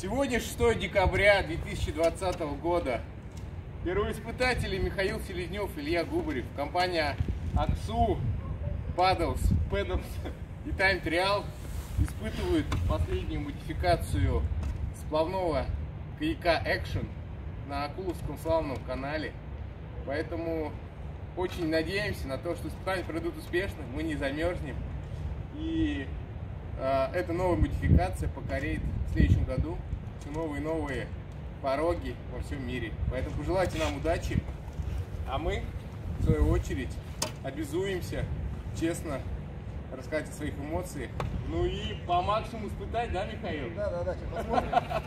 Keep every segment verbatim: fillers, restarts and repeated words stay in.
Сегодня шестое декабря две тысячи двадцатого года. Первоиспытатели Михаил Селезнев, Илья Губарев, компания Аксу, Paddles, Paddles и Time Trial испытывают последнюю модификацию сплавного каяка Action на Акуловском славном канале. Поэтому очень надеемся на то, что испытания пройдут успешно, мы не замерзнем. И э, эта новая модификация покорит в следующем году все новые и новые пороги во всем мире. Поэтому пожелайте нам удачи, а мы, в свою очередь, обязуемся честно рассказать о своих эмоциях. Ну и по максимуму испытать, да, Михаил? Да, да, да, сейчас посмотрим.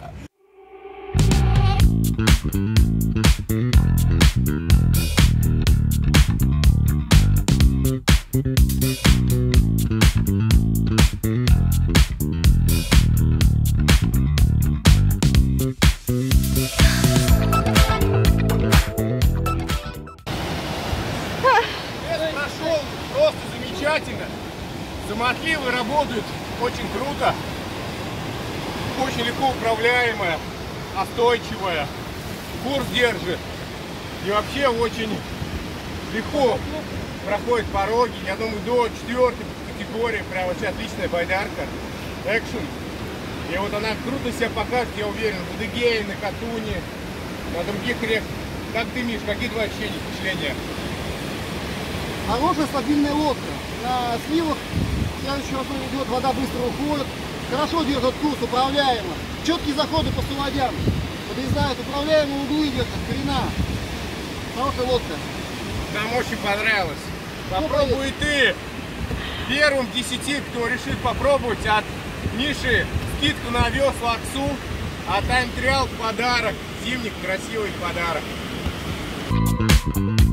Тест прошел просто замечательно. Самоотливы работают очень круто. Очень легко управляемая, остойчивая. Курс держит. И вообще очень легко проходит пороги. Я думаю, до четвертой категории прям вообще отличная байдарка. Action. И вот она круто себя покажет, я уверен, в Адыгее, на Катуне, на других реках. Как ты, Миш, какие твои ощущения, впечатления? Хорошая стабильная лодка. На сливах следующий раз идет, вода быстро уходит. Хорошо держит курс, управляемо. Четкие заходы по суводям. Подрезают управляемые углы, держат корена. Хорошая лодка. Нам очень понравилось. Попробуй ты. Первым десяти, кто решит попробовать, от Миши скидку на весла Аксу, а Time Trial подарок. Зимний красивый подарок.